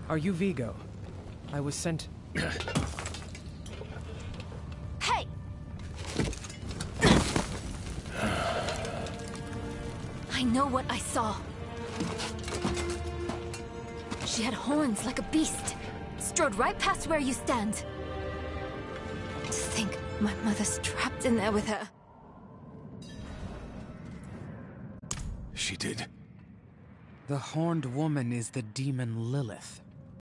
Are you Vigo? I was sent... Hey! I know what I saw. She had horns like a beast. Strode right past where you stand. To think my mother's trapped in there with her. She did. The horned woman is the demon Lilith.